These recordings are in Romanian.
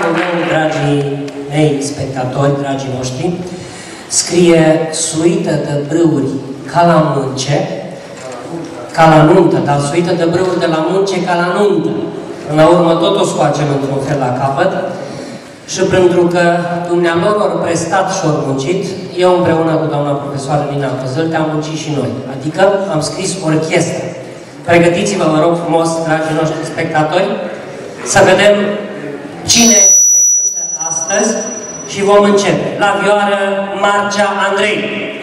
pălărianul meu, dragii mei spectatori, dragii noștri, scrie suită de brâuri ca la munce, ca la nuntă, dar suită de brâuri de la munce ca la nuntă. Până la urmă tot o scoacem într-un fel la capăt și pentru că dumnealor au prestat și au muncit, eu împreună cu doamna profesoară Lina Păzălte am muncit și noi. Adică am scris orchestră. Pregătiți-vă, vă rog frumos, dragii noștri spectatori, să vedem cine ne cântă astăzi și vom începe. La vioară, Marcea Andrei.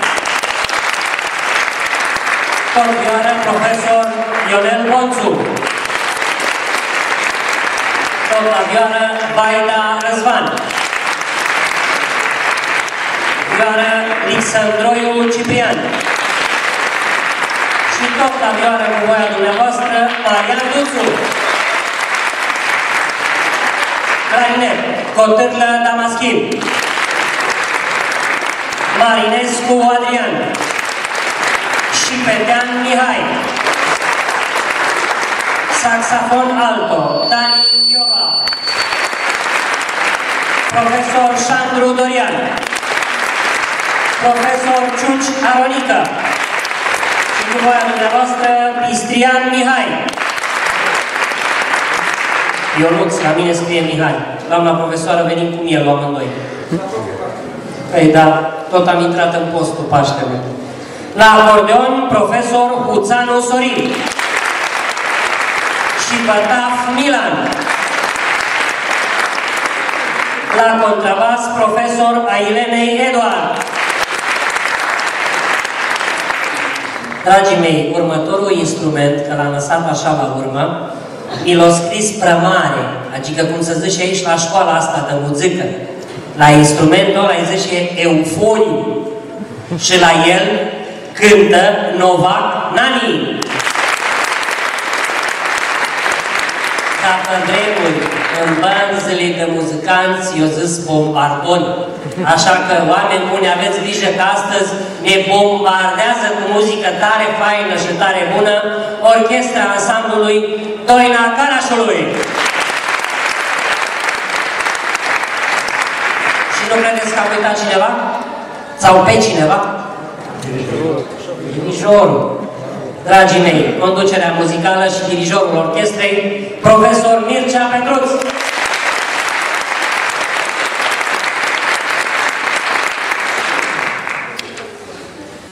Tot vioară, profesor Ionel Bonțu. Tot la vioară, Vaida Răzvan. Vioară, Lixandroiu Ciprian. Și tot la vioară cu voia dumneavoastră, Marian Duțu. Clarinet, Cotârlă Damaschin. Marinescu Adrian. Și Petean Mihai. Saxafon alto, Dani Iova. Profesor Șandru Dorian. Profesor Ciuci Aronica. Și cu voia dumneavoastră, Pistrian Mihai. Ionuț, la mine scrie Mihai. Doamna profesoară, venim cu el, amândoi. Păi da, tot am intrat în postul Paștele. La acordeon, profesor Huțanu Sorin. Și bătaf Milan. La contrabas, profesor Ailenei Eduard. Dragii mei, următorul instrument, că l-am lăsat așa la urmă, mi l-a scris Prămare, adică cum se zice aici la școala asta de muzică. La instrumentul ăla îi zice eufoniu. Și la el cântă Novak Nani. Dacă vremuri, în banzele de muzicanți, eu zis bombardoni. Așa că, oameni buni, aveți grijă că astăzi ne bombardează cu muzică tare faină și tare bună orchestra ansamblului Doina Carașului. Și nu credeți că a uitat cineva? Sau pe cineva? Dirijorul. Dragii mei, conducerea muzicală și dirijorul orchestrei, profesor